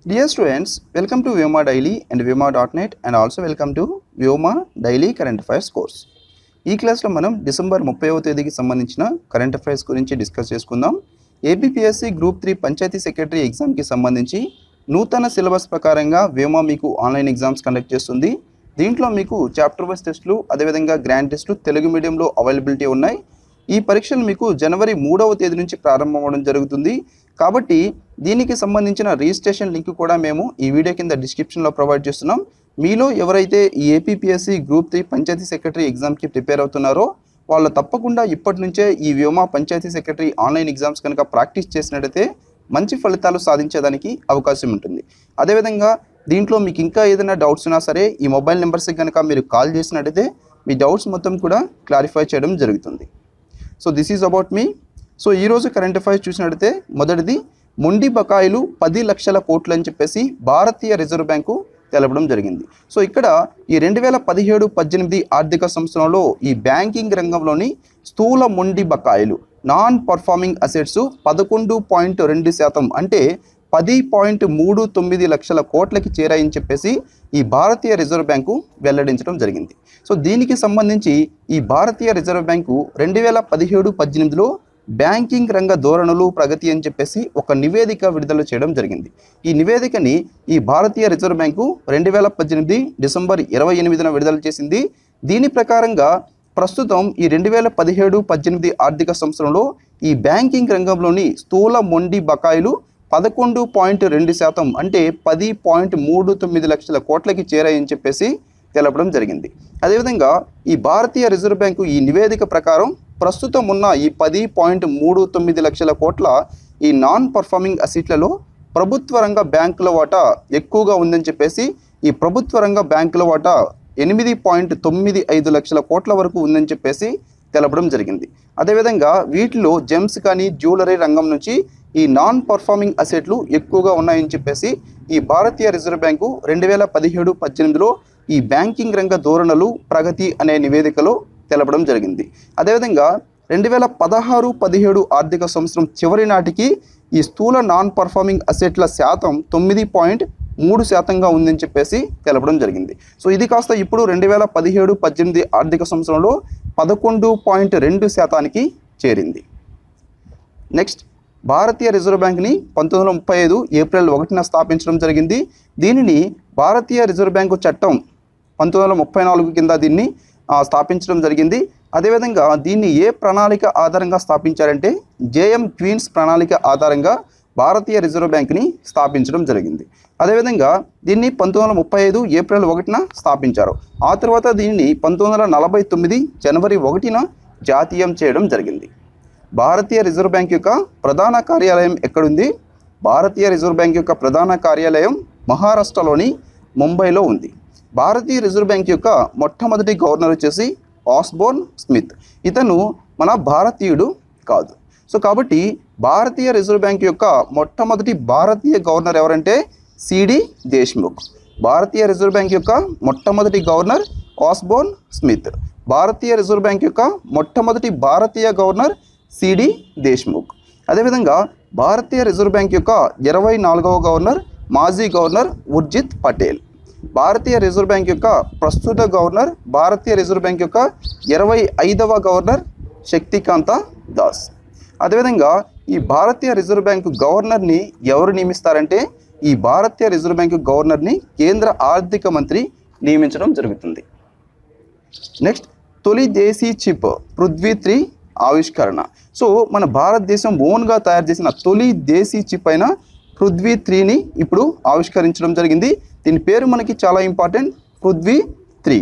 Dear students, welcome to Vyoma Daily and Vyoma.net and also welcome to Vyoma Daily Current Affairs course. ఈ క్లాస్లో మనం December 30వ తేదీకి సంబంధించిన కరెంట్ అఫైర్స్ గురించి డిస్కస్ చేసుకుందాం. ఏపీపీఎస్సీ గ్రూప్ 3 పంచాయతీ సెక్రటరీ ఎగ్జామ్కి సంబంధించి నూతన సిలబస్ ప్రకారంగా వ్యోమా మీకు ఆన్లైన్ ఎగ్జామ్స్ కండక్ట్ చేస్తుంది. దీంట్లో మీకు చాప్టర్ వైస్ టెస్టులు అదేవిధంగా గ్రాండ్ టెస్టులు తెలుగు మీడియంలో అవైలబిలిటీ ఉన్నాయి. ఈ పరీక్షలు మీకు జనవరి 3వ తేదీ నుంచి ప్రారంభమవడం జరుగుతుంది. కాబట్టి దీనికి సంబంధించిన రిజిస్ట్రేషన్ లింక్ కూడా మేము ఈ వీడియో కింద డిస్క్రిప్షన్లో ప్రొవైడ్ చేస్తున్నాం. మీలో ఎవరైతే ఈ ఏపీపీఎస్సీ గ్రూప్ 3 పంచాయతీ సెక్రటరీ ఎగ్జామ్కి ప్రిపేర్ అవుతున్నారో వాళ్ళు తప్పకుండా ఇప్పటి నుంచే ఈ Vyoma panchayat secretary online exams కనుక ప్రాక్టీస్ చేసినట్టయితే మంచి ఫలితాలు సాధించేదానికి అవకాశం ఉంటుంది. అదేవిధంగా దీంట్లో మీకు ఇంకా ఏదైనా డౌట్స్ ఉన్నా సరే ఈ మొబైల్ నెంబర్స్కి కనుక మీరు కాల్ చేసినట్టయితే మీ డౌట్స్ మొత్తం కూడా క్లారిఫై చేయడం జరుగుతుంది. So this is about me. So ఈరోజు కరెంట్ అఫైర్స్ చూసినట్టయితే మొదటిది మొండి బకాయిలు 10 లక్షల కోట్లు అని చెప్పేసి భారతీయ రిజర్వ్ బ్యాంకు తెలపడం జరిగింది. సో ఇక్కడ ఈ 2017-18 ఆర్థిక సంవత్సరంలో ఈ బ్యాంకింగ్ రంగంలోని స్థూల మొండి బకాయిలు నాన్ పర్ఫార్మింగ్ అసెట్స్ 11.2% అంటే 10.39 లక్షల కోట్లకి చేరాయని చెప్పేసి ఈ భారతీయ రిజర్వ్ బ్యాంకు వెల్లడించడం జరిగింది. సో దీనికి సంబంధించి ఈ భారతీయ రిజర్వ్ బ్యాంకు 2017-18లో బ్యాంకింగ్ రంగ ధోరణులు ప్రగతి అని చెప్పేసి ఒక నివేదిక విడుదల చేయడం జరిగింది. ఈ నివేదికని ఈ భారతీయ రిజర్వ్ బ్యాంకు 2018 డిసెంబర్ 28న విడుదల చేసింది. దీని ప్రకారంగా ప్రస్తుతం ఈ 2017-18 ఆర్థిక సంవత్సరంలో ఈ బ్యాంకింగ్ రంగంలోని స్థూల మొండి బకాయిలు 11.2% అంటే 10.39 లక్షల కోట్లకి చేరాయని చెప్పేసి తెలపడం జరిగింది. అదేవిధంగా ఈ భారతీయ రిజర్వ్ బ్యాంకు ఈ నివేదిక ప్రకారం ప్రస్తుతం ఉన్న ఈ 10.39 లక్షల కోట్ల ఈ నాన్ పర్ఫార్మింగ్ అసెట్లలో ప్రభుత్వ రంగ బ్యాంకుల వాటా ఎక్కువగా ఉందని చెప్పేసి ఈ ప్రభుత్వ రంగ బ్యాంకుల వాటా 8.95 లక్షల కోట్ల వరకు ఉందని చెప్పేసి తెలపడం జరిగింది. అదేవిధంగా వీటిలో జెమ్స్ కానీ జ్యువెలరీ రంగం నుంచి ఈ నాన్ పర్ఫార్మింగ్ అసెట్లు ఎక్కువగా ఉన్నాయని చెప్పేసి ఈ భారతీయ రిజర్వ్ బ్యాంకు 2017-18లో ఈ బ్యాంకింగ్ రంగ ధోరణులు ప్రగతి అనే నివేదికలో తెలపడం జరిగింది. అదేవిధంగా 2016-17 ఆర్థిక సంవత్సరం చివరి నాటికి ఈ స్థూల నాన్ పర్ఫార్మింగ్ అసెట్ల శాతం 9.3%గా ఉందని చెప్పేసి తెలపడం జరిగింది. సో ఇది కాస్త ఇప్పుడు 2017-18 ఆర్థిక సంవత్సరంలో 11.2%కి చేరింది. నెక్స్ట్, భారతీయ రిజర్వ్ బ్యాంక్ని 1935 ఏప్రిల్ 1న స్థాపించడం జరిగింది. దీనిని భారతీయ రిజర్వ్ బ్యాంకు చట్టం 1934 కింద దీన్ని స్థాపించడం జరిగింది. అదేవిధంగా దీన్ని ఏ ప్రణాళిక ఆధారంగా స్థాపించారంటే జేఎం క్వీన్స్ ప్రణాళిక ఆధారంగా భారతీయ రిజర్వ్ బ్యాంక్ని స్థాపించడం జరిగింది. అదేవిధంగా దీన్ని 1935 ఏప్రిల్ 1న స్థాపించారు. ఆ తర్వాత దీనిని 1949 జనవరి 1న జాతీయం చేయడం జరిగింది. భారతీయ రిజర్వ్ బ్యాంక్ యొక్క ప్రధాన కార్యాలయం ఎక్కడుంది? భారతీయ రిజర్వ్ బ్యాంక్ యొక్క ప్రధాన కార్యాలయం మహారాష్ట్రలోని ముంబైలో ఉంది. భారతీయ రిజర్వ్ బ్యాంక్ యొక్క మొట్టమొదటి గవర్నర్ వచ్చేసి ఆస్బోర్న్ స్మిత్. ఇతను మన భారతీయుడు కాదు. సో కాబట్టి భారతీయ రిజర్వ్ బ్యాంక్ యొక్క మొట్టమొదటి భారతీయ గవర్నర్ ఎవరంటే సిడి దేశ్ముఖ్. భారతీయ రిజర్వ్ బ్యాంక్ యొక్క మొట్టమొదటి గవర్నర్ ఆస్బోర్న్ స్మిత్. భారతీయ రిజర్వ్ బ్యాంక్ యొక్క మొట్టమొదటి భారతీయ గవర్నర్ సిడి దేశ్ముఖ్. అదేవిధంగా భారతీయ రిజర్వ్ బ్యాంక్ యొక్క 24వ గవర్నర్ మాజీ గవర్నర్ ఉర్జిత్ పటేల్. భారతీయ రిజర్వ్ బ్యాంక్ యొక్క ప్రస్తుత గవర్నర్ భారతీయ రిజర్వ్ బ్యాంక్ యొక్క 25వ గవర్నర్ శక్తికాంత దాస్. అదేవిధంగా ఈ భారతీయ రిజర్వ్ బ్యాంకు గవర్నర్ని ఎవరు నియమిస్తారంటే ఈ భారతీయ రిజర్వ్ బ్యాంకు గవర్నర్ని కేంద్ర ఆర్థిక మంత్రి నియమించడం జరుగుతుంది. నెక్స్ట్, తొలి దేశీ చిప్ పృథ్వీ 3 ఆవిష్కరణ. సో మన భారతదేశం ఓన్గా తయారు చేసిన తొలి దేశీ చిప్ అయిన పృథ్వీ 3ని ఇప్పుడు ఆవిష్కరించడం జరిగింది. దీని పేరు మనకి చాలా ఇంపార్టెంట్, పృథ్వీ 3.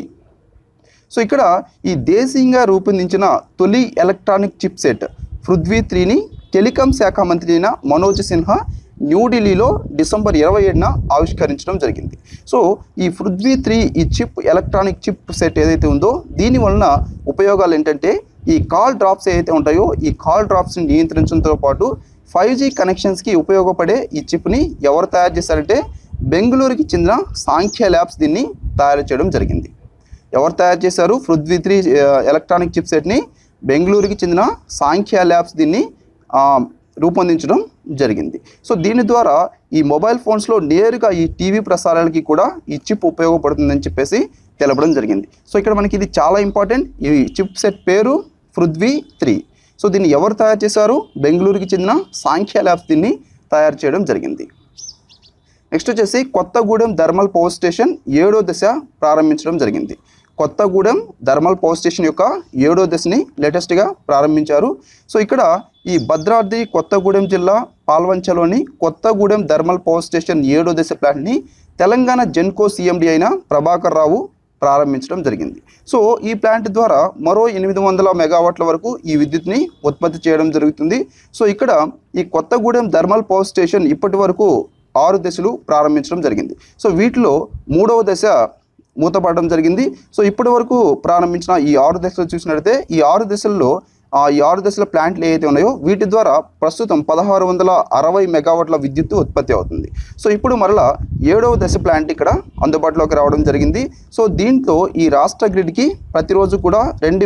సో ఇక్కడ ఈ దేశీయంగా రూపొందించిన తొలి ఎలక్ట్రానిక్ చిప్ సెట్ పృథ్వీ 3ని టెలికాం శాఖ మంత్రి అయిన మనోజ్ సిన్హా న్యూఢిల్లీలో డిసెంబర్ 27న ఆవిష్కరించడం జరిగింది. సో ఈ పృథ్వీ 3 ఈ చిప్ ఎలక్ట్రానిక్ చిప్ సెట్ ఏదైతే ఉందో దీని వలన ఉపయోగాలు ఏంటంటే ఈ కాల్ డ్రాప్స్ ఏవైతే ఉంటాయో ఈ కాల్ డ్రాప్స్ని నియంత్రించడంతో పాటు 5G కనెక్షన్స్కి ఉపయోగపడే ఈ చిప్ని ఎవరు తయారు చేశారంటే బెంగళూరుకి చెందిన సాంఖ్య ల్యాబ్స్ దీన్ని తయారు చేయడం జరిగింది. ఎవరు తయారు చేశారు? పృథ్వీ 3 ఎలక్ట్రానిక్ చిప్ సెట్ని బెంగళూరుకి చెందిన సాంఖ్య ల్యాబ్స్ దీన్ని రూపొందించడం జరిగింది. సో దీని ద్వారా ఈ మొబైల్ ఫోన్స్లో నేరుగా ఈ టీవీ ప్రసారాలకి కూడా ఈ చిప్ ఉపయోగపడుతుందని చెప్పేసి తెలపడం జరిగింది. సో ఇక్కడ మనకి ఇది చాలా ఇంపార్టెంట్. ఈ చిప్ సెట్ పేరు పృథ్వీ-3. సో దీన్ని ఎవరు తయారు చేశారు? బెంగళూరుకి చెందిన సాంఖ్య ల్యాబ్స్ దీన్ని తయారు చేయడం జరిగింది. నెక్స్ట్ వచ్చేసి కొత్తగూడెం థర్మల్ పవర్ స్టేషన్ 7వ దశ ప్రారంభించడం జరిగింది. కొత్తగూడెం థర్మల్ పవర్ స్టేషన్ యొక్క 7వ దశని లేటెస్ట్గా ప్రారంభించారు. సో ఇక్కడ ఈ భద్రాద్రి కొత్తగూడెం జిల్లా పాల్వంచలోని కొత్తగూడెం థర్మల్ పవర్ స్టేషన్ 7వ దశ ప్లాంట్ని తెలంగాణ జెన్కో సీఎండీ అయిన ప్రభాకర్ రావు ప్రారంభించడం జరిగింది. సో ఈ ప్లాంట్ ద్వారా మరో 800 మెగావాట్ల వరకు ఈ విద్యుత్ని ఉత్పత్తి చేయడం జరుగుతుంది. సో ఇక్కడ ఈ కొత్తగూడెం థర్మల్ పవర్ స్టేషన్ ఇప్పటి వరకు 6 దశలు ప్రారంభించడం జరిగింది. సో వీటిలో 3వ దశ మూతపడడం జరిగింది. సో ఇప్పటి వరకు ప్రారంభించిన ఈ 6 దశలు చూసినట్లయితే ఈ 6 దశల్లో ఈ 6 దశల ప్లాంట్లు ఏవైతే ఉన్నాయో వీటి ద్వారా ప్రస్తుతం 1660 మెగావాట్ల విద్యుత్తు ఉత్పత్తి అవుతుంది. సో ఇప్పుడు మరలా 7వ దశ ప్లాంట్ ఇక్కడ అందుబాటులోకి రావడం జరిగింది. సో దీంతో ఈ రాష్ట్ర గ్రిడ్కి ప్రతిరోజు కూడా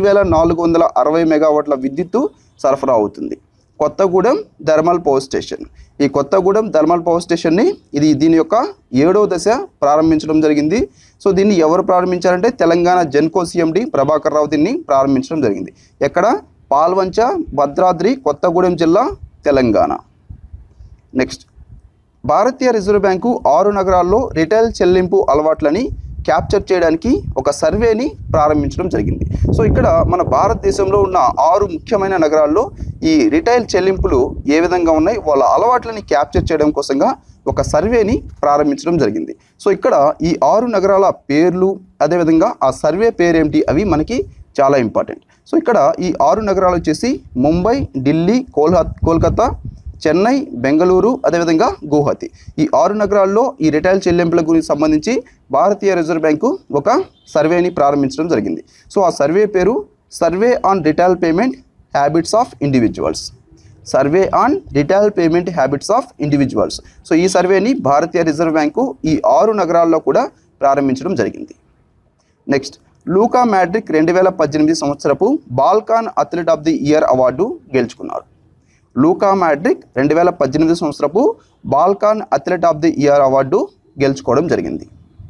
2460 మెగావాట్ల విద్యుత్తు సరఫరా అవుతుంది. కొత్తగూడెం థర్మల్ పవర్ స్టేషన్, ఈ కొత్తగూడెం థర్మల్ పవర్ స్టేషన్ని దీని యొక్క 7వ దశ ప్రారంభించడం జరిగింది. సో దీన్ని ఎవరు ప్రారంభించారంటే తెలంగాణ జెన్కో సీఎండీ ప్రభాకర్ రావు దీన్ని ప్రారంభించడం జరిగింది. ఎక్కడ? పాల్వంచ, భద్రాద్రి కొత్తగూడెం జిల్లా, తెలంగాణ. నెక్స్ట్, భారతీయ రిజర్వ్ బ్యాంకు 6 నగరాల్లో రిటైల్ చెల్లింపు అలవాట్లని క్యాప్చర్ చేయడానికి ఒక సర్వేని ప్రారంభించడం జరిగింది. సో ఇక్కడ మన భారతదేశంలో ఉన్న 6 ముఖ్యమైన నగరాల్లో ఈ రిటైల్ చెల్లింపులు ఏ విధంగా ఉన్నాయి, వాళ్ళ అలవాట్లని క్యాప్చర్ చేయడం కోసంగా ఒక సర్వేని ప్రారంభించడం జరిగింది. సో ఇక్కడ ఈ 6 నగరాల పేర్లు అదేవిధంగా ఆ సర్వే పేరేమిటి అవి మనకి చాలా ఇంపార్టెంట్. సో ఇక్కడ ఈ 6 నగరాలు వచ్చేసి ముంబై, ఢిల్లీ, కోల్కతా, చెన్నై, బెంగళూరు అదేవిధంగా గువాహతి. ఈ 6 నగరాల్లో ఈ రిటైల్ చెల్లింపుల గురించి సంబంధించి భారతీయ రిజర్వ్ బ్యాంకు ఒక సర్వేని ప్రారంభించడం జరిగింది. సో ఆ సర్వే పేరు survey on retail payment habits of individuals. Survey on retail payment habits of individuals. So ఈ సర్వేని భారతీయ రిజర్వ్ బ్యాంకు ఈ 6 నగరాల్లో కూడా ప్రారంభించడం జరిగింది. నెక్స్ట్, లూకా మ్యాడ్రిక్ 2018 సంవత్సరపు Balkan athlete of the year award గెలుచుకున్నారు. లూకా మ్యాడ్రిక్ 2018 సంవత్సరపు Balkan athlete of the year award గెలుచుకోవడం జరిగింది.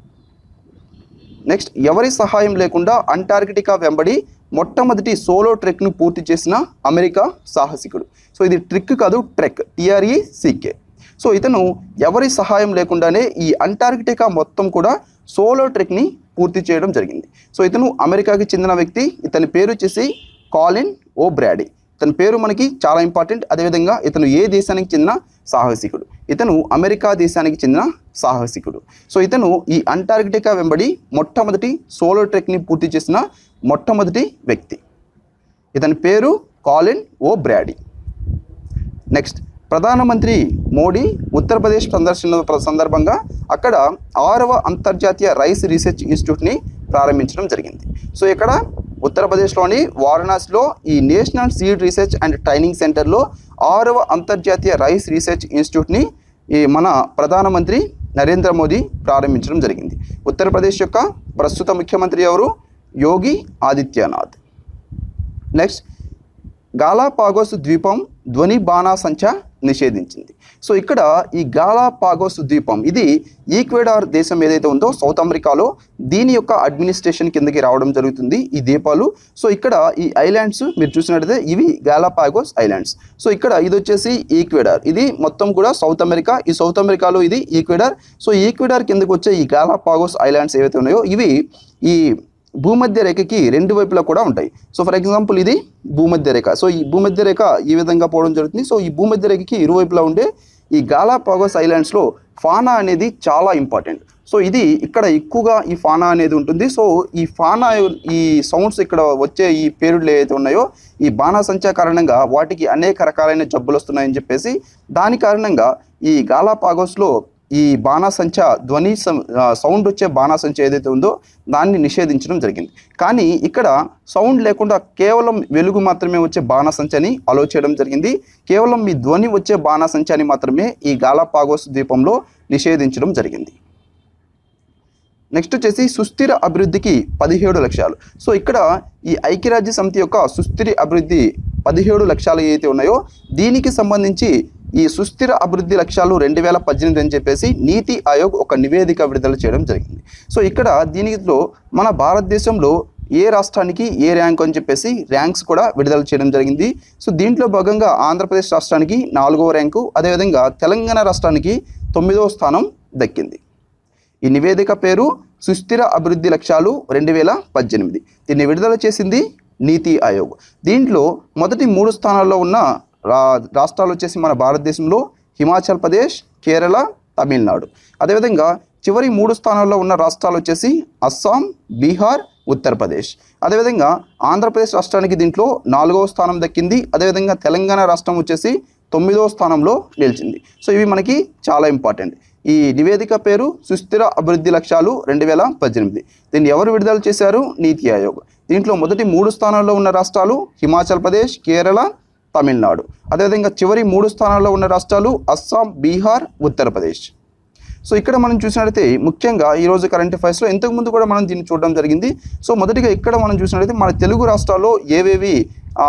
నెక్స్ట్, ఎవరి సహాయం లేకుండా అంటార్కిటికా వెంబడి మొట్టమొదటి సోలో ట్రెక్ను పూర్తి చేసిన అమెరికా సాహసికుడు. సో ఇది ట్రిక్ కాదు, ట్రెక్, TRECK. సో ఇతను ఎవరి సహాయం లేకుండానే ఈ అంటార్కిటికా మొత్తం కూడా సోలో ట్రెక్ని పూర్తి చేయడం జరిగింది. సో ఇతను అమెరికాకి చెందిన వ్యక్తి. ఇతని పేరు వచ్చేసి కాలిన్ ఓబ్రాడీ. ఇతని పేరు మనకి చాలా ఇంపార్టెంట్. అదేవిధంగా ఇతను ఏ దేశానికి చెందిన సాహసికుడు? ఇతను అమెరికా దేశానికి చెందిన సాహసికుడు. సో ఇతను ఈ అంటార్కిటికా వెంబడి మొట్టమొదటి సోలో ట్రెక్ని పూర్తి చేసిన మొట్టమొదటి వ్యక్తి. ఇతని పేరు కాలిన్ ఓబ్రాడీ. నెక్స్ట్, ప్రధానమంత్రి మోడీ ఉత్తరప్రదేశ్ సందర్శన సందర్భంగా అక్కడ 6వ అంతర్జాతీయ రైస్ రీసెర్చ్ ఇన్స్టిట్యూట్ని ప్రారంభించడం జరిగింది. సో ఇక్కడ ఉత్తరప్రదేశ్లోని వారణాసిలో ఈ national seed research and training సెంటర్లో 6వ అంతర్జాతీయ రైస్ రీసెర్చ్ ఇన్స్టిట్యూట్ని మన ప్రధానమంత్రి నరేంద్ర మోదీ ప్రారంభించడం జరిగింది. ఉత్తరప్రదేశ్ యొక్క ప్రస్తుత ముఖ్యమంత్రి ఎవరు? యోగి ఆదిత్యనాథ్. నెక్స్ట్, గాలాపాగోస్ ద్వీపం ధ్వని బాణాసంచా నిషేధించింది. సో ఇక్కడ ఈ గాలాపాగోస్ ద్వీపం ఇది ఈక్వెడార్ దేశం ఏదైతే ఉందో సౌత్ అమెరికాలో దీని యొక్క అడ్మినిస్ట్రేషన్ కిందకి రావడం జరుగుతుంది ఈ ద్వీపాలు. సో ఇక్కడ ఈ ఐలాండ్స్ మీరు చూసినట్లయితే ఇవి గాలాపాగోస్ ఐలాండ్స్. సో ఇక్కడ ఇది వచ్చేసి ఈక్వెడార్, ఇది మొత్తం కూడా సౌత్ అమెరికా. ఈ సౌత్ అమెరికాలో ఇది ఈక్వెడార్. సో ఈక్వెడార్ కిందకు వచ్చే ఈ గాలాపాగోస్ ఐలాండ్స్ ఏవైతే ఉన్నాయో ఇవి ఈ భూమధ్య రేఖకి 2 వైపులా కూడా ఉంటాయి. సో ఫర్ ఎగ్జాంపుల్ ఇది భూమధ్య రేఖ. సో ఈ భూమధ్య రేఖ ఈ విధంగా పోవడం జరుగుతుంది. సో ఈ భూమధ్య రేఖకి ఇరువైపులా ఉండే ఈ గాలాపాగోస్ ఐలాండ్స్లో ఫానా అనేది చాలా ఇంపార్టెంట్. సో ఇది ఇక్కడ ఎక్కువగా ఈ ఫానా అనేది ఉంటుంది. సో ఈ ఫానా ఈ సౌండ్స్ ఇక్కడ వచ్చే ఈ పేరులు ఏవైతే ఉన్నాయో ఈ బాణాసంచా కారణంగా వాటికి అనేక రకాలైన జబ్బులు వస్తున్నాయని చెప్పేసి దాని కారణంగా ఈ గాలాపాగోస్లో ఈ బాణాసంచా ధ్వని సౌండ్ వచ్చే బాణాసంచా ఏదైతే ఉందో దాన్ని నిషేధించడం జరిగింది. కానీ ఇక్కడ సౌండ్ లేకుండా కేవలం వెలుగు మాత్రమే వచ్చే బాణాసంచాని అలో చేయడం జరిగింది. కేవలం మీ ధ్వని వచ్చే బాణాసంచాని మాత్రమే ఈ గాలాపాగోస్ ద్వీపంలో నిషేధించడం జరిగింది. నెక్స్ట్ వచ్చేసి సుస్థిర అభివృద్ధికి 17 లక్ష్యాలు. సో ఇక్కడ ఈ ఐక్యరాజ్య సమితి యొక్క సుస్థిర అభివృద్ధి 17 లక్ష్యాలు ఏవైతే ఉన్నాయో దీనికి సంబంధించి ఈ సుస్థిర అభివృద్ధి లక్ష్యాలు 2018 అని చెప్పేసి నీతి ఆయోగ్ ఒక నివేదిక విడుదల చేయడం జరిగింది. సో ఇక్కడ దీనిలో మన భారతదేశంలో ఏ రాష్ట్రానికి ఏ ర్యాంక్ అని చెప్పేసి ర్యాంక్స్ కూడా విడుదల చేయడం జరిగింది. సో దీంట్లో భాగంగా ఆంధ్రప్రదేశ్ రాష్ట్రానికి 4వ ర్యాంకు, అదేవిధంగా తెలంగాణ రాష్ట్రానికి 9వ స్థానం దక్కింది. ఈ నివేదిక పేరు సుస్థిర అభివృద్ధి లక్ష్యాలు 2018. దీన్ని విడుదల చేసింది నీతి ఆయోగ్. దీంట్లో మొదటి 3 స్థానాల్లో ఉన్న రాష్ట్రాలు వచ్చేసి మన భారతదేశంలో హిమాచల్ ప్రదేశ్, కేరళ, తమిళనాడు. అదేవిధంగా చివరి 3 స్థానాల్లో ఉన్న రాష్ట్రాలు వచ్చేసి అస్సాం, బీహార్, ఉత్తరప్రదేశ్. అదేవిధంగా ఆంధ్రప్రదేశ్ రాష్ట్రానికి దీంట్లో 4వ స్థానం దక్కింది. అదేవిధంగా తెలంగాణ రాష్ట్రం వచ్చేసి 9వ స్థానంలో నిలిచింది. సో ఇవి మనకి చాలా ఇంపార్టెంట్. ఈ నివేదిక పేరు సుస్థిర అభివృద్ధి లక్ష్యాలు 2018. దీన్ని ఎవరు విడుదల చేశారు? నీతి ఆయోగ్. దీంట్లో మొదటి 3 స్థానాల్లో ఉన్న రాష్ట్రాలు హిమాచల్ ప్రదేశ్, కేరళ, తమిళనాడు. అదేవిధంగా చివరి 3 స్థానాల్లో ఉన్న రాష్ట్రాలు అస్సాం, బీహార్, ఉత్తరప్రదేశ్. సో ఇక్కడ మనం చూసినట్లయితే ముఖ్యంగా ఈరోజు కరెంట్ అఫైర్స్లో ఇంతకుముందు కూడా మనం దీన్ని చూడడం జరిగింది. సో మొదటిగా ఇక్కడ మనం చూసినట్లయితే మన తెలుగు రాష్ట్రాల్లో ఏవేవి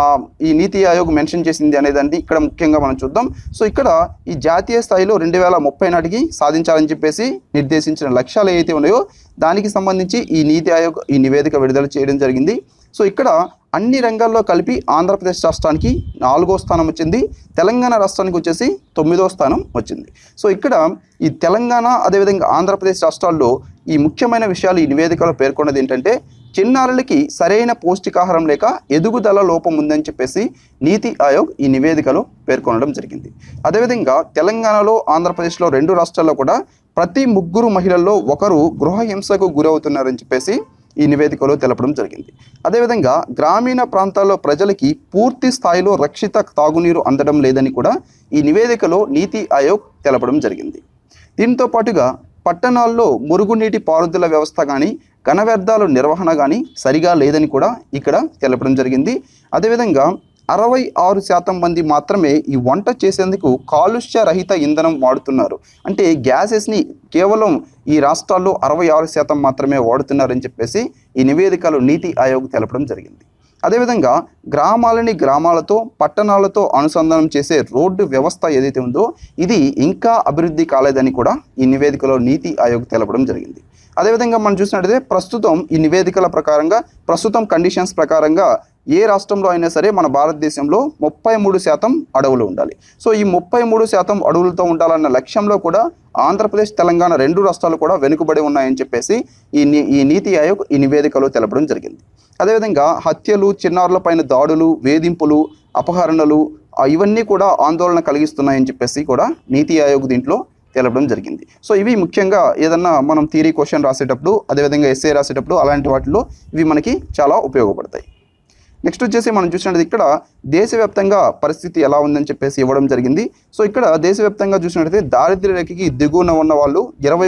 ఈ నీతి ఆయోగ్ మెన్షన్ చేసింది అనేదాన్ని ఇక్కడ ముఖ్యంగా మనం చూద్దాం. సో ఇక్కడ ఈ జాతీయ స్థాయిలో 2030 నాటికి సాధించాలని చెప్పేసి నిర్దేశించిన లక్ష్యాలు ఏవైతే ఉన్నాయో దానికి సంబంధించి ఈ నీతి ఆయోగ్ ఈ నివేదిక విడుదల చేయడం జరిగింది. సో ఇక్కడ అన్ని రంగాల్లో కలిపి ఆంధ్రప్రదేశ్ రాష్ట్రానికి 4వ స్థానం వచ్చింది, తెలంగాణ రాష్ట్రానికి వచ్చేసి 9వ స్థానం వచ్చింది. సో ఇక్కడ ఈ తెలంగాణ అదేవిధంగా ఆంధ్రప్రదేశ్ రాష్ట్రాల్లో ఈ ముఖ్యమైన విషయాలు ఈ నివేదికలో పేర్కొన్నది ఏంటంటే చిన్నారులకి సరైన పౌష్టికాహారం లేక ఎదుగుదల లోపం ఉందని చెప్పేసి నీతి ఆయోగ్ ఈ నివేదికలో పేర్కొనడం జరిగింది. అదేవిధంగా తెలంగాణలో, ఆంధ్రప్రదేశ్లో 2 రాష్ట్రాల్లో కూడా ప్రతి 3 మహిళల్లో ఒకరు గృహ హింసకు గురవుతున్నారని చెప్పేసి ఈ నివేదికలో తెలపడం జరిగింది. అదేవిధంగా గ్రామీణ ప్రాంతాల్లో ప్రజలకి పూర్తి స్థాయిలో రక్షిత తాగునీరు అందడం లేదని కూడా ఈ నివేదికలో నీతి ఆయోగ్ తెలపడం జరిగింది. దీంతో పాటుగా పట్టణాల్లో మురుగునీటి పారుదల వ్యవస్థ కానీ ఘన వ్యర్థాల నిర్వహణ కానీ సరిగా లేదని కూడా ఇక్కడ తెలపడం జరిగింది. అదేవిధంగా 66% మంది మాత్రమే ఈ వంట చేసేందుకు కాలుష్య రహిత ఇంధనం వాడుతున్నారు. అంటే గ్యాసెస్ని కేవలం ఈ రాష్ట్రాల్లో 66% మాత్రమే వాడుతున్నారని చెప్పేసి ఈ నివేదికలో నీతి ఆయోగ్ తెలపడం జరిగింది. అదేవిధంగా గ్రామాలతో పట్టణాలతో అనుసంధానం చేసే రోడ్డు వ్యవస్థ ఏదైతే ఉందో ఇది ఇంకా అభివృద్ధి కాలేదని కూడా ఈ నివేదికలో నీతి ఆయోగ్ తెలపడం జరిగింది. అదేవిధంగా మనం చూసినట్లయితే ప్రస్తుతం ఈ నివేదికల ప్రకారంగా ప్రస్తుతం కండిషన్స్ ప్రకారంగా ఏ రాష్ట్రంలో అయినా సరే మన భారతదేశంలో 33% అడవులు ఉండాలి. సో ఈ 33% అడవులతో ఉండాలన్న లక్ష్యంలో కూడా ఆంధ్రప్రదేశ్, తెలంగాణ 2 రాష్ట్రాలు కూడా వెనుకబడి ఉన్నాయని చెప్పేసి ఈ నీతి ఆయోగ్ ఈ నివేదికలో తెలపడం జరిగింది. అదేవిధంగా హత్యలు, చిన్నారులపైన దాడులు, వేధింపులు, అపహరణలు ఇవన్నీ కూడా ఆందోళన కలిగిస్తున్నాయని చెప్పేసి కూడా నీతి ఆయోగ్ దీంట్లో తెలపడం జరిగింది. సో ఇవి ముఖ్యంగా ఏదన్నా మనం థియరీ క్వశ్చన్ రాసేటప్పుడు, అదేవిధంగా ఎస్ఏ రాసేటప్పుడు అలాంటి వాటిలో ఇవి మనకి చాలా ఉపయోగపడతాయి. నెక్స్ట్ వచ్చేసి మనం చూసినట్టు ఇక్కడ దేశవ్యాప్తంగా పరిస్థితి ఎలా ఉందని చెప్పేసి ఇవ్వడం జరిగింది. సో ఇక్కడ దేశవ్యాప్తంగా చూసినట్లయితే దారిద్ర్య రేఖకి దిగువన ఉన్న వాళ్ళు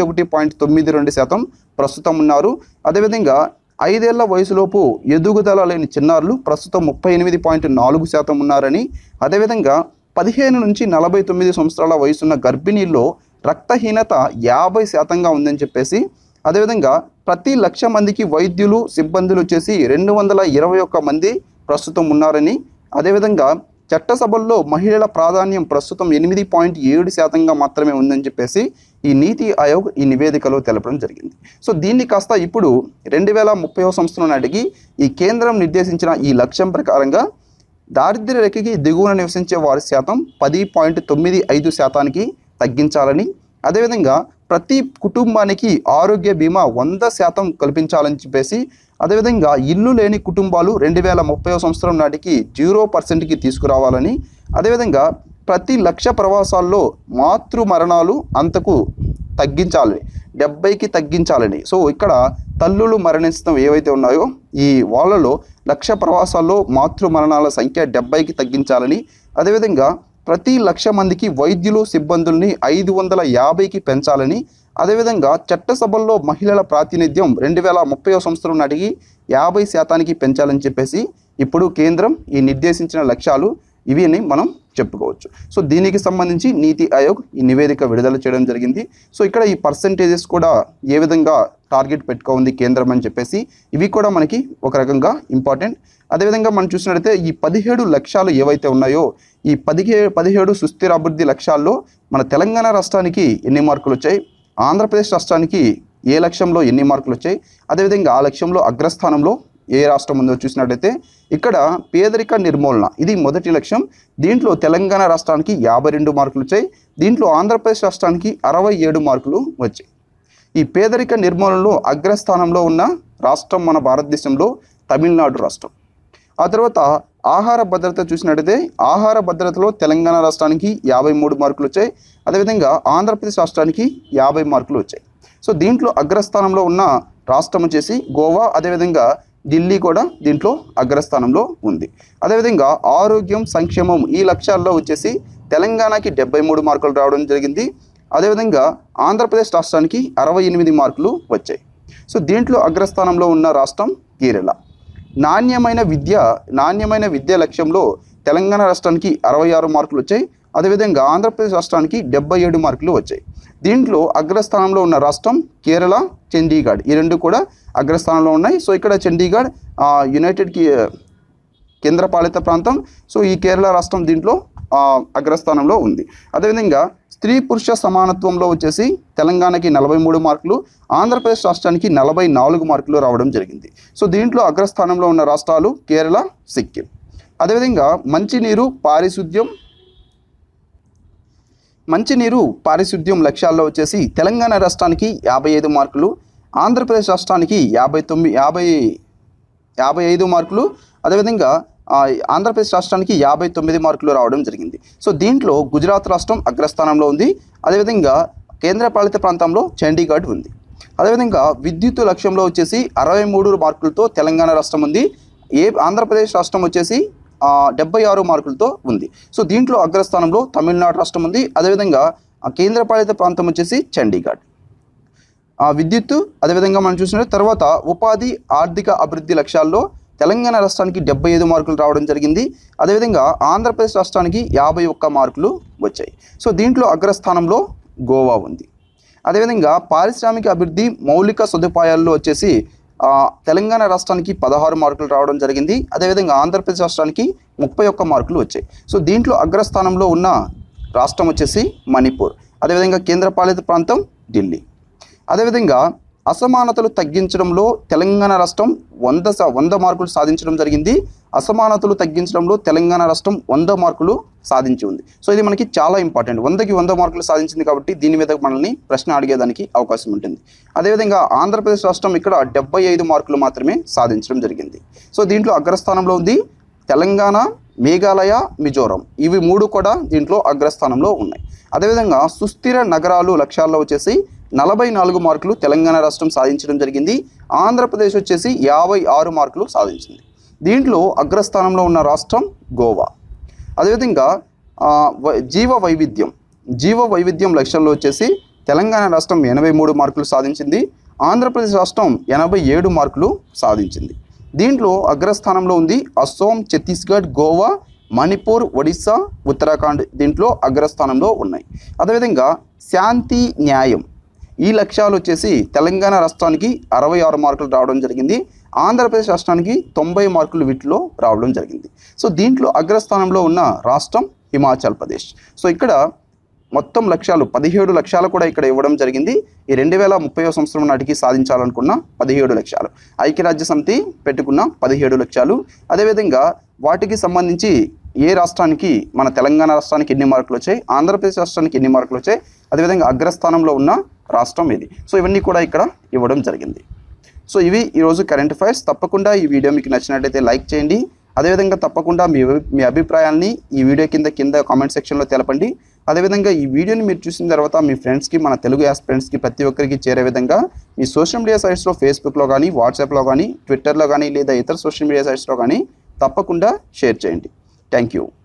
21.92% ప్రస్తుతం ఉన్నారు. అదేవిధంగా 5 ఏళ్ల వయసులోపు ఎదుగుదల లేని చిన్నారులు ప్రస్తుతం 38.4% ఉన్నారని, అదేవిధంగా 15 నుంచి 49 సంవత్సరాల వయసున్న గర్భిణీల్లో రక్తహీనత 50%గా ఉందని చెప్పేసి, అదేవిధంగా ప్రతి 1,00,000 మందికి వైద్యులు, సిబ్బందులు వచ్చేసి 221 మంది ప్రస్తుతం ఉన్నారని, అదేవిధంగా చట్టసభల్లో మహిళల ప్రాధాన్యం ప్రస్తుతం 8.7%గా మాత్రమే ఉందని చెప్పేసి ఈ నీతి ఆయోగ్ ఈ నివేదికలో తెలపడం జరిగింది. సో దీన్ని కాస్త ఇప్పుడు 2030 సంవత్సరం నాటికి ఈ కేంద్రం నిర్దేశించిన ఈ లక్ష్యం ప్రకారంగా దారిద్ర్య రేఖకి దిగువన నివసించే వారి శాతం 10.95%కి తగ్గించాలని, అదేవిధంగా ప్రతి కుటుంబానికి ఆరోగ్య బీమా 100% కల్పించాలని చెప్పేసి, అదేవిధంగా ఇల్లు లేని కుటుంబాలు 2030 సంవత్సరం నాటికి 0%కి తీసుకురావాలని, అదేవిధంగా ప్రతి 1,00,000 ప్రవాసాల్లో మాతృ మరణాలు అంతకు తగ్గించాలని, 70కి తగ్గించాలని. సో ఇక్కడ తల్లులు మరణించడం ఏవైతే ఉన్నాయో ఈ వాళ్ళలో 1,00,000 ప్రవాసాల్లో మాతృ మరణాల సంఖ్య 70కి తగ్గించాలని, అదేవిధంగా ప్రతి 1,00,000 మందికి వైద్యులు, సిబ్బందుల్ని 550కి పెంచాలని, అదేవిధంగా చట్టసభల్లో మహిళల ప్రాతినిధ్యం 2030 సంవత్సరం నాటికి 50%కి పెంచాలని చెప్పేసి ఇప్పుడు కేంద్రం ఈ నిర్దేశించిన లక్ష్యాలు ఇవి మనం చెప్పుకోవచ్చు. సో దీనికి సంబంధించి నీతి ఆయోగ్ ఈ నివేదిక విడుదల చేయడం జరిగింది. సో ఇక్కడ ఈ పర్సెంటేజెస్ కూడా ఏ విధంగా టార్గెట్ పెట్టుకోంది కేంద్రం అని చెప్పేసి ఇవి కూడా మనకి ఒక రకంగా ఇంపార్టెంట్. అదేవిధంగా మనం చూసినట్లయితే ఈ 17 లక్ష్యాలు ఏవైతే ఉన్నాయో ఈ 17 సుస్థిర అభివృద్ధి లక్ష్యాల్లో మన తెలంగాణ రాష్ట్రానికి ఎన్ని మార్కులు వచ్చాయి, ఆంధ్రప్రదేశ్ రాష్ట్రానికి ఏ లక్ష్యంలో ఎన్ని మార్కులు వచ్చాయి, అదేవిధంగా ఆ లక్ష్యంలో అగ్రస్థానంలో ఏ రాష్ట్రం ఉందో చూసినట్లయితే ఇక్కడ పేదరిక నిర్మూలన ఇది మొదటి లక్ష్యం. దీంట్లో తెలంగాణ రాష్ట్రానికి 52 మార్కులు వచ్చాయి. దీంట్లో ఆంధ్రప్రదేశ్ రాష్ట్రానికి 67 మార్కులు వచ్చాయి. ఈ పేదరిక నిర్మూలనలో అగ్రస్థానంలో ఉన్న రాష్ట్రం మన భారతదేశంలో తమిళనాడు రాష్ట్రం. ఆ తర్వాత ఆహార భద్రత చూసినట్లయితే ఆహార భద్రతలో తెలంగాణ రాష్ట్రానికి 53 మార్కులు వచ్చాయి. అదేవిధంగా ఆంధ్రప్రదేశ్ రాష్ట్రానికి 50 మార్కులు వచ్చాయి. సో దీంట్లో అగ్రస్థానంలో ఉన్న రాష్ట్రం వచ్చేసి గోవా, అదేవిధంగా ఢిల్లీ కూడా దీంట్లో అగ్రస్థానంలో ఉంది. అదేవిధంగా ఆరోగ్యం సంక్షేమం ఈ లక్ష్యాల్లో వచ్చేసి తెలంగాణకి 73 మార్కులు రావడం జరిగింది. అదేవిధంగా ఆంధ్రప్రదేశ్ రాష్ట్రానికి 68 మార్కులు వచ్చాయి. సో దీంట్లో అగ్రస్థానంలో ఉన్న రాష్ట్రం కేరళ. నాణ్యమైన విద్య లక్ష్యంలో తెలంగాణ రాష్ట్రానికి 66 మార్కులు వచ్చాయి. అదేవిధంగా ఆంధ్రప్రదేశ్ రాష్ట్రానికి 77 మార్కులు వచ్చాయి. దీంట్లో అగ్రస్థానంలో ఉన్న రాష్ట్రం కేరళ, చండీగఢ్ ఈ రెండు కూడా అగ్రస్థానంలో ఉన్నాయి. సో ఇక్కడ చండీగఢ్ యునైటెడ్ కేంద్రపాలిత ప్రాంతం. సో ఈ కేరళ రాష్ట్రం దీంట్లో అగ్రస్థానంలో ఉంది. అదేవిధంగా స్త్రీ పురుష సమానత్వంలో వచ్చేసి తెలంగాణకి 43 మార్కులు, ఆంధ్రప్రదేశ్ రాష్ట్రానికి 44 మార్కులు రావడం జరిగింది. సో దీంట్లో అగ్రస్థానంలో ఉన్న రాష్ట్రాలు కేరళ, సిక్కిం. అదేవిధంగా మంచినీరు పారిశుద్ధ్యం లక్ష్యాల్లో వచ్చేసి తెలంగాణ రాష్ట్రానికి 55 మార్కులు, ఆంధ్రప్రదేశ్ రాష్ట్రానికి 55 మార్కులు, అదేవిధంగా ఆంధ్రప్రదేశ్ రాష్ట్రానికి 59 మార్కులు రావడం జరిగింది. సో దీంట్లో గుజరాత్ రాష్ట్రం అగ్రస్థానంలో ఉంది. అదేవిధంగా కేంద్రపాలిత ప్రాంతంలో చండీగఢ్ ఉంది. అదేవిధంగా విద్యుత్ లక్ష్యంలో వచ్చేసి 63 మార్కులతో తెలంగాణ రాష్ట్రం ఉంది. ఆంధ్రప్రదేశ్ రాష్ట్రం వచ్చేసి 76 మార్కులతో ఉంది. సో దీంట్లో అగ్రస్థానంలో తమిళనాడు రాష్ట్రం ఉంది. అదేవిధంగా కేంద్రపాలిత ప్రాంతం వచ్చేసి చండీగఢ్. విద్యుత్తు అదేవిధంగా మనం చూసిన తర్వాత ఉపాధి ఆర్థిక అభివృద్ధి లక్ష్యాల్లో తెలంగాణ రాష్ట్రానికి 75 మార్కులు రావడం జరిగింది. అదేవిధంగా ఆంధ్రప్రదేశ్ రాష్ట్రానికి 51 మార్కులు వచ్చాయి. సో దీంట్లో అగ్రస్థానంలో గోవా ఉంది. అదేవిధంగా పారిశ్రామిక అభివృద్ధి మౌలిక సదుపాయాల్లో వచ్చేసి తెలంగాణ రాష్ట్రానికి 16 మార్కులు రావడం జరిగింది. అదేవిధంగా ఆంధ్రప్రదేశ్ రాష్ట్రానికి 31 మార్కులు వచ్చాయి. సో దీంట్లో అగ్రస్థానంలో ఉన్న రాష్ట్రం వచ్చేసి మణిపూర్. అదేవిధంగా కేంద్రపాలిత ప్రాంతం ఢిల్లీ. అదేవిధంగా అసమానతలు తగ్గించడంలో తెలంగాణ రాష్ట్రం 100 మార్కులు సాధించడం జరిగింది. అసమానతలు తగ్గించడంలో తెలంగాణ రాష్ట్రం 100 మార్కులు సాధించి ఉంది. సో ఇది మనకి చాలా ఇంపార్టెంట్. 100కి 100 మార్కులు సాధించింది కాబట్టి దీని మీద మనల్ని ప్రశ్న అడిగేదానికి అవకాశం ఉంటుంది. అదేవిధంగా ఆంధ్రప్రదేశ్ రాష్ట్రం ఇక్కడ 75 మార్కులు మాత్రమే సాధించడం జరిగింది. సో దీంట్లో అగ్రస్థానంలో ఉంది తెలంగాణ, మేఘాలయ, మిజోరం ఇవి 3 కూడా దీంట్లో అగ్రస్థానంలో ఉన్నాయి. అదేవిధంగా సుస్థిర నగరాలు లక్ష్యాల్లో వచ్చేసి 44 మార్కులు తెలంగాణ రాష్ట్రం సాధించడం జరిగింది. ఆంధ్రప్రదేశ్ వచ్చేసి 56 మార్కులు సాధించింది. దీంట్లో అగ్రస్థానంలో ఉన్న రాష్ట్రం గోవా. అదేవిధంగా జీవ వైవిధ్యం లక్ష్యంలో వచ్చేసి తెలంగాణ రాష్ట్రం 83 మార్కులు సాధించింది. ఆంధ్రప్రదేశ్ రాష్ట్రం 87 మార్కులు సాధించింది. దీంట్లో అగ్రస్థానంలో ఉంది అస్సోం, ఛత్తీస్గఢ్, గోవా, మణిపూర్, ఒడిస్సా, ఉత్తరాఖండ్ దీంట్లో అగ్రస్థానంలో ఉన్నాయి. అదేవిధంగా శాంతి న్యాయం ఈ లక్ష్యాలు వచ్చేసి తెలంగాణ రాష్ట్రానికి 66 మార్కులు రావడం జరిగింది. ఆంధ్రప్రదేశ్ రాష్ట్రానికి 90 మార్కులు వీటిలో రావడం జరిగింది. సో దీంట్లో అగ్రస్థానంలో ఉన్న రాష్ట్రం హిమాచల్ ప్రదేశ్. సో ఇక్కడ మొత్తం లక్ష్యాలు 17 లక్ష్యాలు కూడా ఇక్కడ ఇవ్వడం జరిగింది. ఈ 2030 సంవత్సరం నాటికి సాధించాలనుకున్న 17 లక్ష్యాలు, ఐక్యరాజ్య సమితి పెట్టుకున్న 17 లక్ష్యాలు. అదేవిధంగా వాటికి సంబంధించి ఏ రాష్ట్రానికి మన తెలంగాణ రాష్ట్రానికి ఎన్ని మార్కులు వచ్చాయి, ఆంధ్రప్రదేశ్ రాష్ట్రానికి ఎన్ని మార్కులు వచ్చాయి, అదేవిధంగా అగ్రస్థానంలో ఉన్న రాష్ట్రం ఇది. సో ఇవన్నీ కూడా ఇక్కడ ఇవ్వడం జరిగింది. సో ఇవి ఈరోజు కరెంట్ అఫైర్స్. తప్పకుండా ఈ వీడియో మీకు నచ్చినట్లయితే లైక్ చేయండి. అదేవిధంగా తప్పకుండా మీ అభిప్రాయాల్ని ఈ వీడియో కింద కామెంట్ సెక్షన్లో తెలపండి. అదేవిధంగా ఈ వీడియోని మీరు చూసిన తర్వాత మీ ఫ్రెండ్స్కి, మన తెలుగు యాస్పిరెంట్స్కి ప్రతి ఒక్కరికి చేరే విధంగా మీ సోషల్ మీడియా సైట్స్లో ఫేస్బుక్లో కానీ, వాట్సాప్లో కానీ, ట్విట్టర్లో కానీ లేదా ఇతర సోషల్ మీడియా సైట్స్లో కానీ తప్పకుండా షేర్ చేయండి. Thank you.